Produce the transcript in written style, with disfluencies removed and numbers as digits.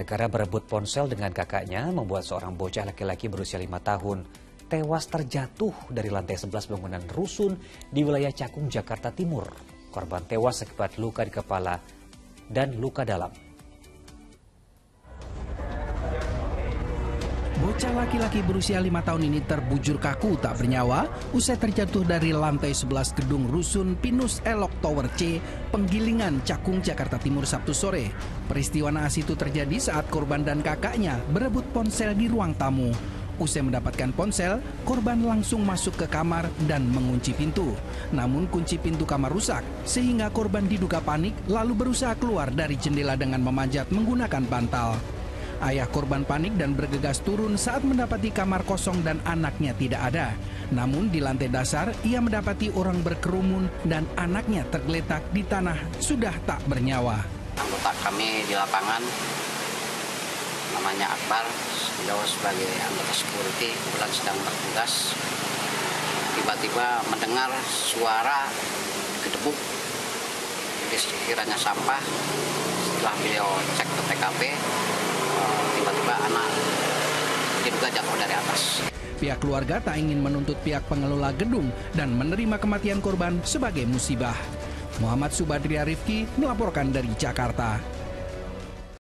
Negara berebut ponsel dengan kakaknya membuat seorang bocah laki-laki berusia 5 tahun tewas terjatuh dari lantai 11 bangunan rusun di wilayah Cakung, Jakarta Timur. Korban tewas akibat luka di kepala dan luka dalam. Bocah laki-laki berusia 5 tahun ini terbujur kaku tak bernyawa usai terjatuh dari lantai 11 gedung rusun Pinus Elok Tower C, Penggilingan, Cakung, Jakarta Timur Sabtu sore. Peristiwa naas itu terjadi saat korban dan kakaknya berebut ponsel di ruang tamu. Usai mendapatkan ponsel, korban langsung masuk ke kamar dan mengunci pintu. Namun kunci pintu kamar rusak sehingga korban diduga panik lalu berusaha keluar dari jendela dengan memanjat menggunakan bantal. Ayah korban panik dan bergegas turun saat mendapati kamar kosong dan anaknya tidak ada. Namun di lantai dasar ia mendapati orang berkerumun dan anaknya tergeletak di tanah sudah tak bernyawa. Anggota kami di lapangan namanya Akbar, beliau sebagai anggota security kebetulan sedang bertugas. Tiba-tiba mendengar suara gedebuk, jadi sekiranya sampah. Setelah beliau cek ke TKP, tiba-tiba anak diduga jatuh dari atas. Pihak keluarga tak ingin menuntut pihak pengelola gedung dan menerima kematian korban sebagai musibah. Muhammad Subadria Rifki melaporkan dari Jakarta.